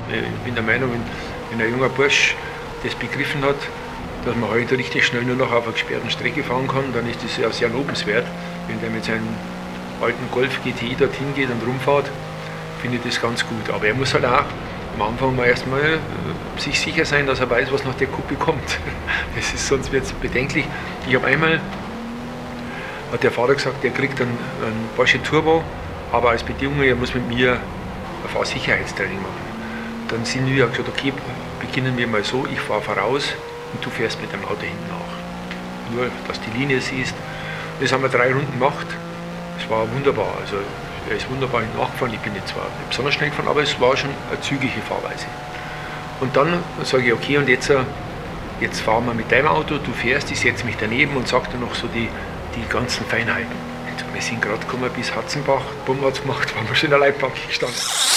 Ich bin der Meinung, wenn ein junger Bursch das begriffen hat, dass man heute richtig schnell nur noch auf einer gesperrten Strecke fahren kann, dann ist das ja sehr lobenswert. Wenn der mit seinem alten Golf GTI dorthin geht und rumfährt, finde ich das ganz gut. Aber er muss halt auch am Anfang mal erstmal sich sicher sein, dass er weiß, was nach der Kuppe kommt. Das ist, sonst wird es bedenklich. Ich habe einmal, hat der Vater gesagt, er kriegt einen Porsche Turbo, aber als Bedingung, er muss mit mir ein Fahrsicherheitstraining machen. Dann sind wir gesagt, okay, beginnen wir mal so, ich fahre voraus und du fährst mit dem Auto hinten nach. Nur, dass die Linie siehst. Das haben wir 3 Runden gemacht. Es war wunderbar. Also, er ist wunderbar hinten nachgefahren. Ich bin jetzt zwar nicht besonders schnell gefahren, aber es war schon eine zügige Fahrweise. Und dann sage ich, okay, und jetzt fahren wir mit deinem Auto, du fährst, ich setze mich daneben und sage dir noch so die ganzen Feinheiten. Wir sind gerade gekommen bis Hatzenbach, Bumm hat's gemacht, waren wir schon in der Leitbank gestanden.